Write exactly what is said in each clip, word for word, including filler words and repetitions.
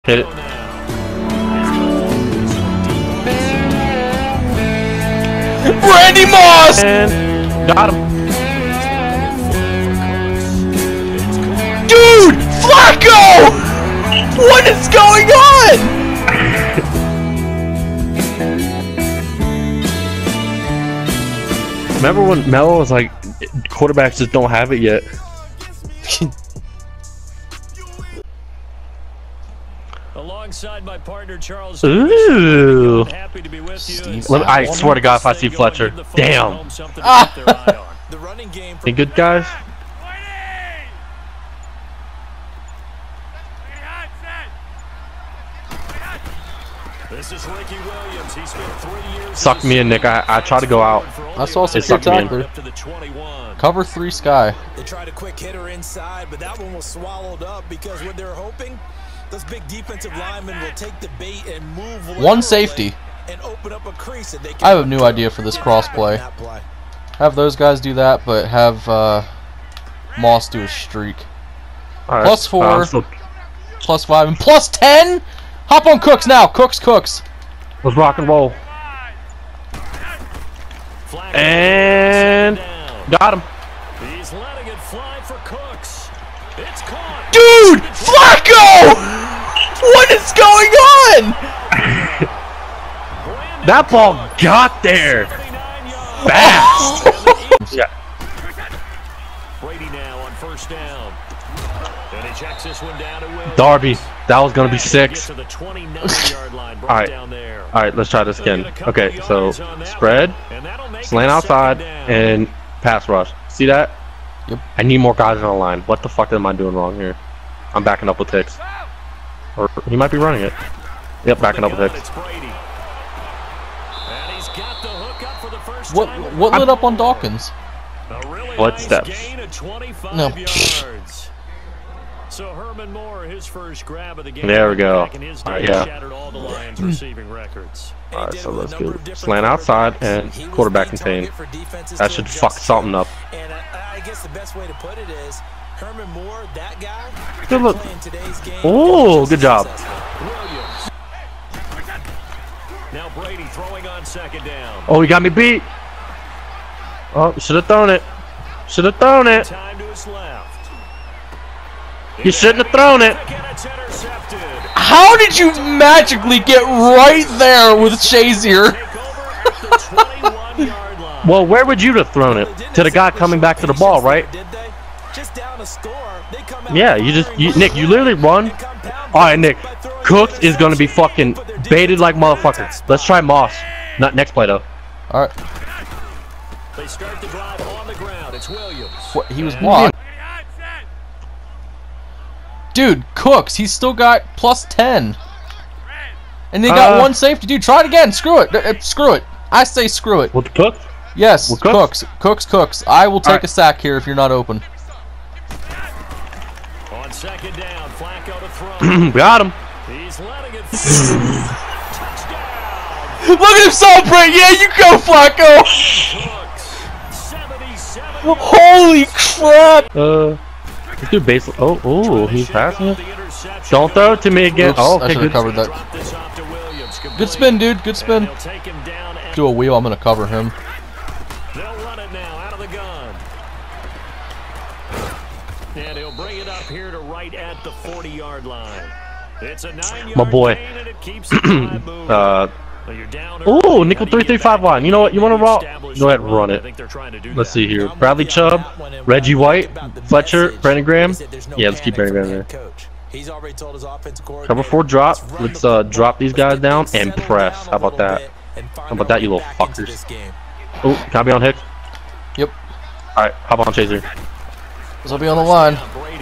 Hit it. Randy Moss! And got him. Dude! Flacco! What is going on? Remember when Melo was like, quarterbacks just don't have it yet? Alongside my partner Charles. Ooh. Happy to be with you. Let me, I swear to God, if I see Fletcher, damn. Ah. Any good guys? This is Ricky Williams. He spent three years. Suck me in, Nick. I I try to go out. I saw some It sucked me in. tackler. Cover three sky. They tried a quick hitter inside, but that one was swallowed up because what they're hoping, those big defensive linemen will take the bait and move One safety. and open up a crease that they can I have a new idea for this cross play. Have those guys do that, but have uh, Moss do a streak. All right. Plus four, Uh, so plus five, and plus ten. Hop on Cooks now. Cooks, Cooks. let's rock and roll. And got him. He's letting it fly for Cooks. It's caught. Dude, Flacco! What is going on? That ball got there fast. Yeah. Brady now on first down. And he checks this one down to Williams. Darby, that was gonna be six. To the twenty-nine yard line. All right, down there. all right. Let's try this again. Okay, so spread, slant outside, and pass rush. See that? Yep. I need more guys on the line. What the fuck am I doing wrong here? I'm backing up with Hicks. Or he might be running it. Yep, backing up with Hicks. What what lit up on Dawkins? Footsteps. No. So Herman Moore, his first grab of the game. There we go. All right, yeah. Shattered all the Lions receiving records. All right, so let's go slant outside and quarterback contain. That should fuck something up. And I, I guess the best way to put it is Herman Moore, that guy. Good look. Today's game. Oh, good job. Williams. Now Brady throwing on second down. Oh, he got me beat. Oh, should have thrown it. Should have thrown it. Time to his left. You shouldn't have thrown it. How did you magically get right there with Shazier? Well, where would you have thrown it? To the guy coming back to the ball, right? Yeah, you just, you, Nick, you literally run. All right, Nick. Cooks is going to be fucking baited like motherfucker. Let's try Moss. Not next play, though. All right. They start the drive on the ground. It's Williams. What, he was blocked. Dude, Cooks, he's still got plus ten. And they got uh, one safety. Dude, try it again. Screw it. Uh, screw it. I say screw it. With Cooks? Yes, With Cooks. Cooks? Cooks, Cooks. I will take right. a sack here if you're not open. On second down, Flacco to throw. Got him. He's letting it touchdown. Look at him celebrate. Yeah, you go, Flacco. Holy crap. Uh, let's do base. Oh, oh, he's passing it. Don't throw it to me again. Oops, oh, I okay, should have good. covered that. Good spin, dude. Good spin. Do a wheel. I'm going to cover him. They'll run it now out of the gun. And he'll bring it up here to right at the forty yard line. It's a nine yard My boy. gain and it keeps the drive moving. uh, You're down oh, early. nickel How do you three three get five back? line. You know what? You want to roll? Go ahead and run I it. think they're trying to do Let's that. see here. Bradley Chubb, Reggie White, Fletcher, Brandon Graham. Yeah, let's keep Brandon Graham there. He's already told his offensive coordinator. Cover four drop. Let's uh, drop these guys down and press. How about that? How about that, you little fuckers? Oh, can I be on Hicks? Yep. All right, hop on Chaser. This will be on the line.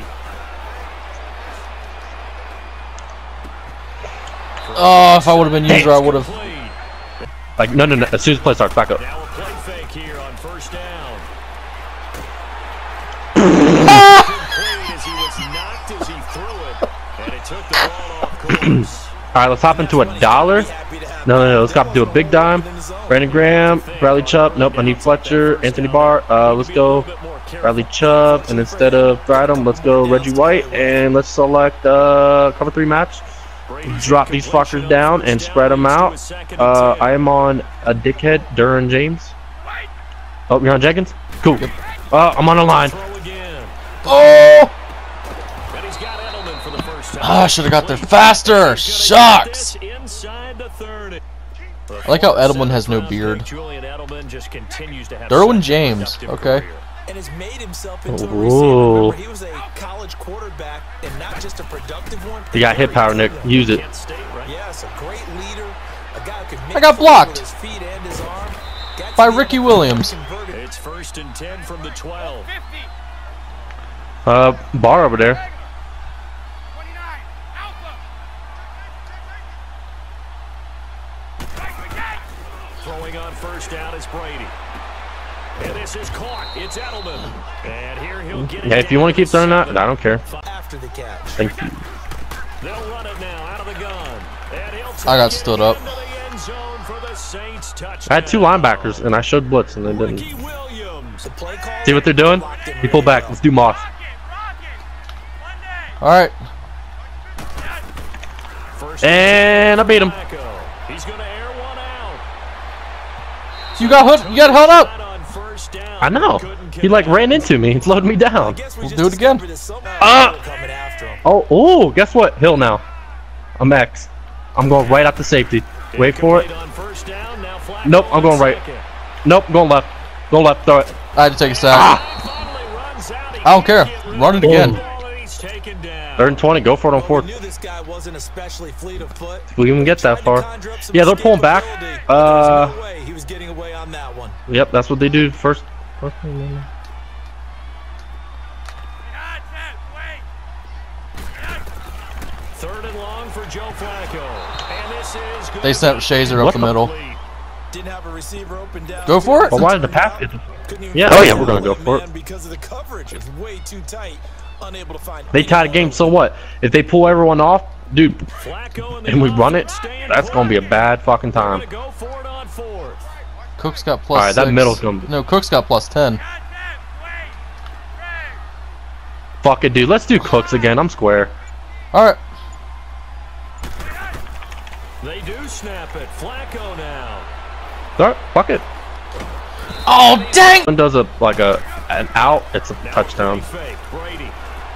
Oh, if I would have been user, I would have. Like, no, no, no. As soon as play starts, back up. Now a play fake here on first down. As he was knocked as he threw it, and it took the ball off course. All right, let's hop into a dollar. No, no, no. Let's hop into a big dime. Brandon Graham, Bradley Chubb. Nope, I need Fletcher, Anthony Barr. Uh, let's go Bradley Chubb, and instead of Bradham, let's go Reggie White, and let's select uh, cover three match. drop these fuckers down and spread them out. Uh, I am on a dickhead, Duran James. Oh, you're on Jenkins? Cool. Uh, I'm on the line. Oh! Ah, I should have got there faster. Shucks. I like how Edelman has no beard. Derwin James. Okay. And has made himself into a receiver. Ooh. Remember, he was a college quarterback and not just a productive one. You got hit power, Nick. Use it. Yes, a great leader. A guy who could make I got blocked his feet and his arm. by Ricky Williams. It's first and ten from the twelve. Uh, bar over there. Throwing on first down is Brady. And this is caught. It's Edelman. And here he'll get it. Yeah, if you want to keep throwing that, I don't care. After the catch. Thank you. They'll run it now out of the gun. And he'll I got stood up. into the end zone for the Saints touchdown. I had two linebackers, and I showed blitz, and they didn't. Ricky Williams. The play call. See what they're doing? He pulled back. Let's do Moss. All right. First And I beat him. Flacco. He's going to air one out. You got hood. You got held up. On first down. I know. He like ran into me. He slowed me down. We'll do it again. Ah! Oh, oh, guess what? Hill now. I'm X. I'm going right up to safety. Wait for it. On first down. Now Flacco Nope, I'm going on right. second. Nope, I'm going left. Go left. Throw it. I had to take a sack. Finally runs out. He I don't care. can't get Run it rid of again. the ball, and he's taken down. Third and twenty. Go for it on fourth. Knew this guy wasn't especially fleet of foot. If we even get that far. Conjure up some Yeah, they're pulling back. escapability. Uh, There's no way he was getting away on that one. Yep, that's what they do first. first thing. Third and long for Joe Flacco. And this is good. They sent Shazer What up the the- middle. Didn't have a receiver open down. Go for it. Well, why did the pass get? Couldn't even Yeah, find oh yeah, the we're gonna go man for it. Because of the coverage, it's way too tight. Unable to find. They tied a game, so what? If they pull everyone off, dude, Flacco and, the and we run it, offense staying that's gonna be a quiet. bad fucking They're time. gonna go for it on fourth. Cook's got plus All right, that six. middle's gonna be- No, Cook's got plus ten. Fuck it, dude. Let's do Cooks again. I'm square. All right. They do snap it. Flacco now. All right, fuck it. Oh dang! One does a like a an out, it's a Now touchdown. fake. Brady.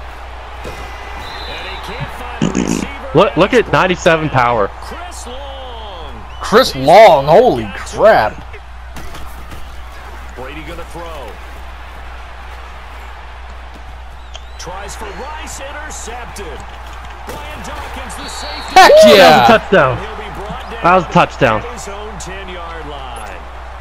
And he can't find the receiver. Look, look at ninety-seven power. Chris Long. Chris Long. Holy crap! Brady gonna throw. Tries for Rice, intercepted. Brian Dawkins, the safety. Heck That was a yeah! touchdown. He'll be brought down That was a touchdown. at his own ten-yard line.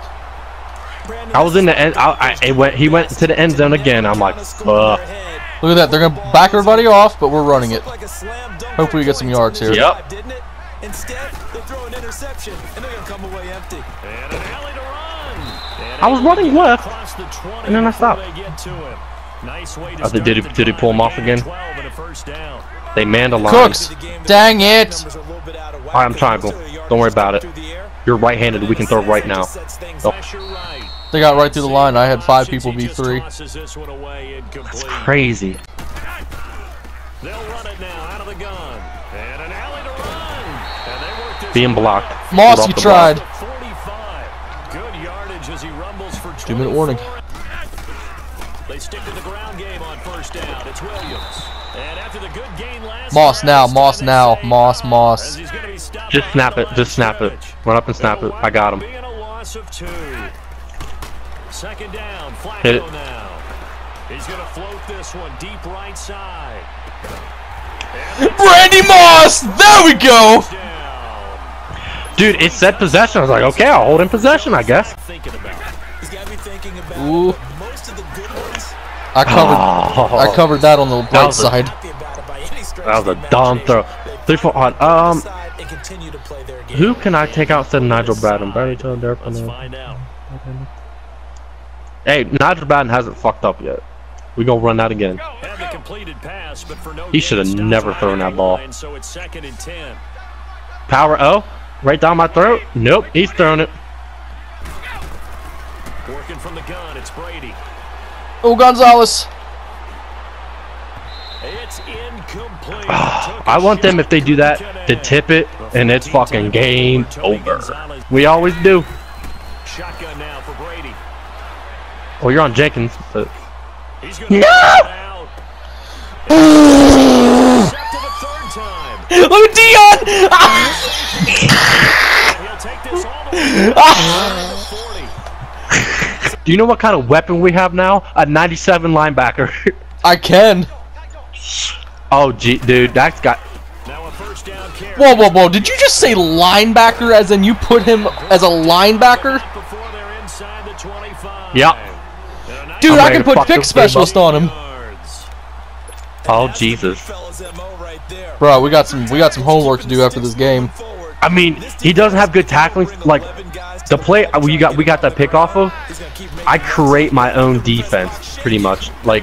I was in the end. I, I it went. He went to the end zone again. I'm like, fuck. Look at that. They're gonna back everybody off, but we're running it. Hopefully we get some yards here. Yep. Instead, they throw an interception, and they're gonna come away empty. And an alley to run. And I was running left, across the twenty and then I before stopped. they get to him. Nice way to Oh, did- did he- start the did he pull him drive. off again? twelve and a first down. They manned a line. Cooks. Dang it! All right, I'm trying to go. Don't worry about it. You're right-handed. We can throw right now. Oh, Pressure right. They got right through the line. I had five people v three. Tosses this one away incomplete. crazy. They'll run it now out of the gun. And an alley to run. And they work this Being one blocked. out. Moss, Get off you the tried. block. forty-five. Good yardage as he rumbles for Two minute warning. twenty-four. They stick to the ground game on first down. It's Williams. And after the good gain last Moss time, now, it's Moss time to now, say Moss, bye, Moss. as he's gonna be stopped Just by snap the it. line Just of snap it. scrimmage. Run up and snap it. It'll I got wind him. up being a loss of two. Second down, Flacco Hit it. now. He's gonna float this one deep right side. Brandy Moss! There we go! Down. Dude, it said possession. I was like, okay, I'll hold in possession, I guess. Thinking about it. He's got to be thinking about Ooh. it, but most of the good ones. I covered. Oh, I covered that on the That right was a- side. Happy about it by any stretch that was of a the dumb throw. imagination. Three, four, on. Um, Decide and continue to play their game. who can I take out instead of Nigel Bradden? Bradley Taylor, Derek Let's Bennett. find out. Hey, Nigel Bradden hasn't fucked up yet. We gonna run that again. Had the completed pass, but for no He should have gain, stops never on thrown the that ball. line, So it's second and ten. Power O, right down my throat. Nope, he's throwing it. Working from the gun, it's Brady. Oh, Gonzalez. It's It's incomplete. I want them, if they do that, to tip it, and it's fucking game over. We always do. Shotgun now for Brady. Oh, you're on Jenkins. But... No! Look at Dion! Do you know what kind of weapon we have now? A ninety-seven linebacker. I can. Oh, gee, dude, that's got. Whoa, whoa, whoa! Did you just say linebacker? As in you put him as a linebacker? Yep. Dude, I'm I can put pick specialist on him. Oh Jesus. Bro, we got some we got some homework to do after this game. I mean, he doesn't have good tackling. Like the play we got we got that pick off of. I create my own defense pretty much. Like.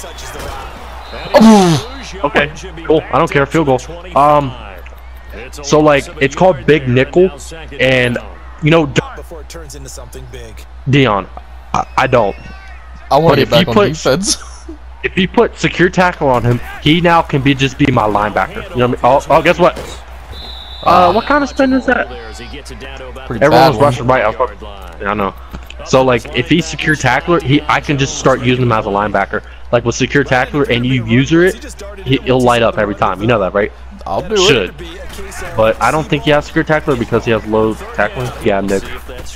Okay, cool. I don't care. Field goal. Um. So like it's called big nickel, and you know. Before it turns into something big. Dion, I, I don't. I want to but get back you on put, defense. If you put secure tackle on him, he now can be just be my linebacker. You know what I mean? Oh, oh guess what? Uh, what kind of spin is that? Pretty Everyone's bad rushing right. I, yeah, I know. So like, if he's secure tackler, he I can just start using him as a linebacker. Like with secure tackler, and you user it, he, he'll light up every time. You know that, right? I'll do Should. it. But I don't think he has secure tackler because he has low tackling. Yeah, Nick.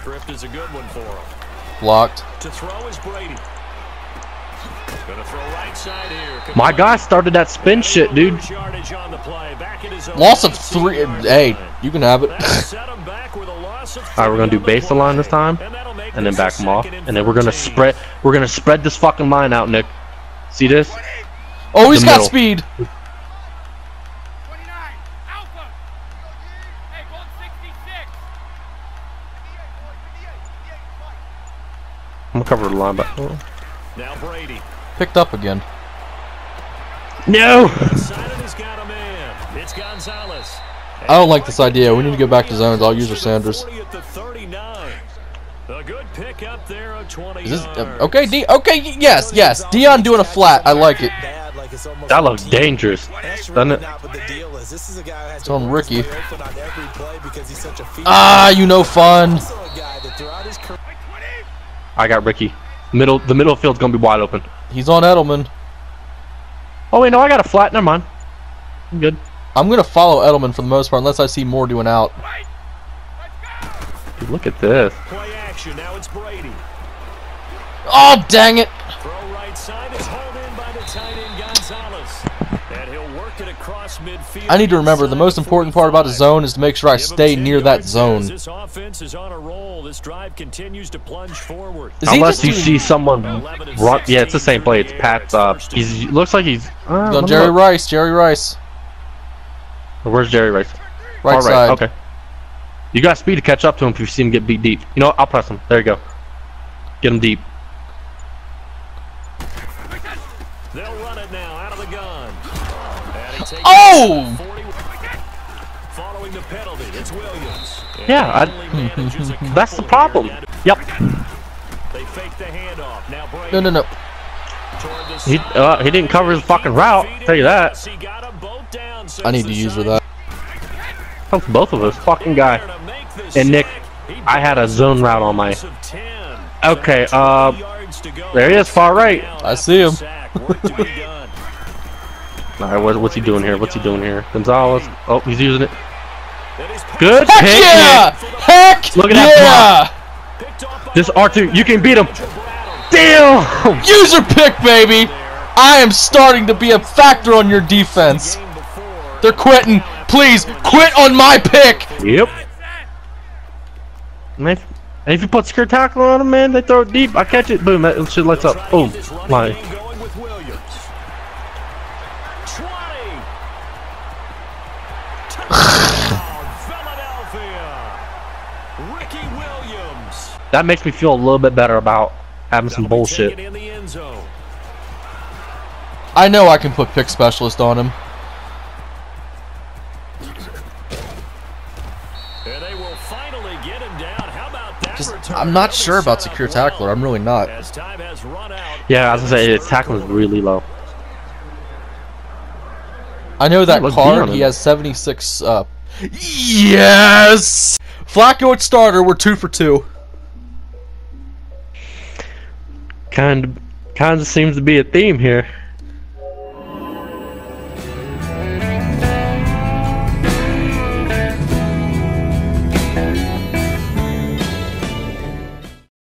Blocked. To throw is Brady. Gonna throw right side here. My guy started that spin shit, dude. Loss of three. Hey, you can have it. Alright, we're gonna do base the line this time, and then back him off, and then we're gonna spread. We're gonna spread this fucking line out, Nick. See this? Oh, he's The got middle. speed. I'm gonna cover the line back. Now Brady. Picked up again. No. I don't like this idea. We need to go back to zones. I'll use our Sanders. Is this uh, okay? D okay, yes, yes. Dion doing a flat. I like it. That looks dangerous, doesn't it? It's on Ricky. Ah, you know fun. I got Ricky. Middle, the middle field's gonna be wide open. He's on Edelman. Oh wait, no, I got a flat. Never mind. I'm good. I'm gonna follow Edelman for the most part, unless I see more doing out. Dude, look at this. Play action. Now it's Brady. Oh, dang it! Throw right side is hauled in by the tight end Gonzalez. And he'll work it across midfield. I need to remember the most important part about a zone is to make sure I stay near that zone. This offense is on a roll. This drive continues to plunge forward. Is he Unless just you doing- see someone run, yeah, it's the same play. It's Pat's. Uh, he's looks like he's. Uh, He's let on me Jerry look. Rice. Jerry Rice. Where's Jerry Rice? Right All side. Okay. You got speed to catch up to him if you see him get beat deep. You know what? I'll press him. There you go. Get him deep. They'll run it now out of the gun. Oh! Following the penalty, it's Williams. Yeah, I, that's the problem. Yep. They fake the handoff. Now Brady. No, no, no. He uh, he didn't cover his fucking route. Tell you that. I need to use for that. Helps both of us. Fucking guy. And Nick, I had a zone route on my. Okay. Uh, there he is, far right. I see him. All right, what, what's he doing here? What's he doing here? Gonzalez. Oh, he's using it. Good Heck pick, yeah! Nick. Heck Look at yeah! that. This R two, you can beat him. Damn! User pick, baby! I am starting to be a factor on your defense. They're quitting. Please, quit on my pick! Yep. And if, and if you put secure tackle on them, man, they throw it deep. I catch it. Boom. That shit lights up. Boom. Line. That makes me feel a little bit better about having some bullshit. I know I can put pick specialist on him. Just, I'm not sure about secure tackler. I'm really not. Yeah, as I say, its tackle is really low. I know that Look card. beyond He it. has seventy-six. Uh, yes! Flacco at starter. We're two for two. Kind of, kind of seems to be a theme here.